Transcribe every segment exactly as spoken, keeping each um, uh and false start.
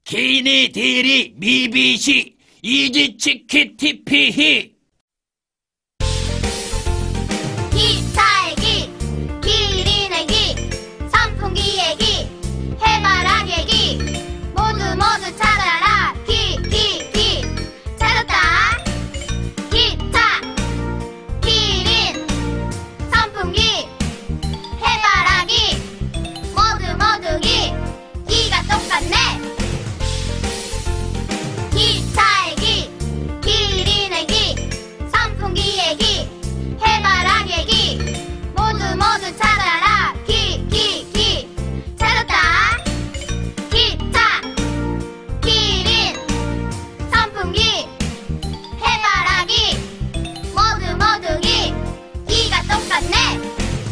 기니 디리 미비시 이지치키 티피히 기차의 기, 기린의 기, 선풍기의 기, 해바라기의 기, 모두 모두 찾아라. 기, 기, 기, 찾았다. 기차, 기린, 선풍기, 해바라기, 모두 모두 기, 기가 똑같네. 기차의 기, 기린의 기, 선풍기의 기, 해바라기의 기, 모두 모두 찾아라. 기, 기, 기, 찾았다. 기차, 기린, 선풍기, 해바라기, 모두 모두 기, 기가 똑같네.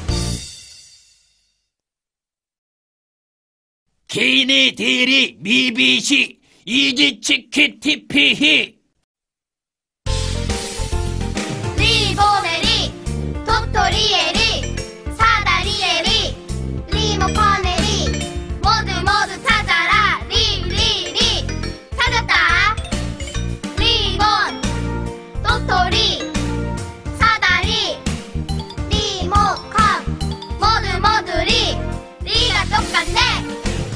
기니 디리 미비시 이지치키 티피히 리본의 리, 도토리의 리, 사다리의 리, 리모컨의 리, 모두 모두 찾아라. 리, 리, 리, 찾았다. 리본, 도토리, 사다리, 리모컨, 모두 모두 리, 리가 똑같네.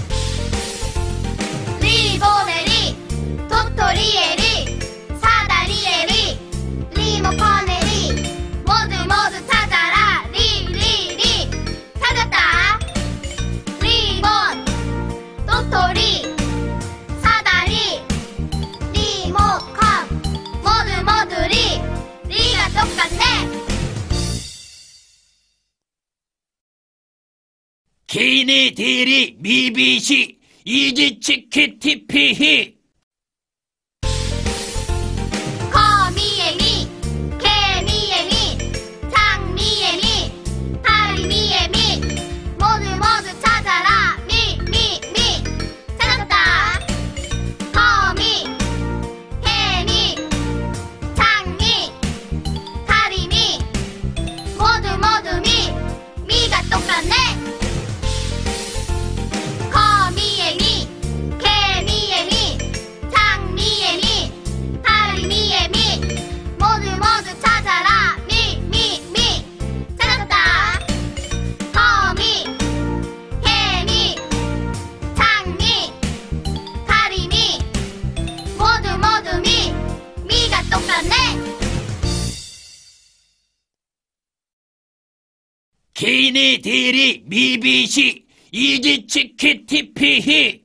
리본의 리, 도토리의 리, 사다리의 리, 리모컨의 리, 모두 모두 찾아라. 리, 리, 리, 찾았다. 리본, 도토리, 사다리, 리모컨, 모두 모두 리, 리가 똑같네. 기니 디리 미비시 이지치키 티피히 거미의 미, 개미의 미, 장미의 미, 다리미의 미, 모두 모두 찾아라. 미, 미, 미, 찾았다. 거미, 개미, 장미, 다리미, 모두 모두 미, 미가 똑같네. 거미의 미, 개미의 미, 장미의 미, 다리미의 미, 모두 모두 찾아라. 미, 미, 미, 찾았다. 거미, 개미, 장미, 다리미, 모두 모두 미, 미가 똑같네. 기니 디리 미비시 이지치키 티피히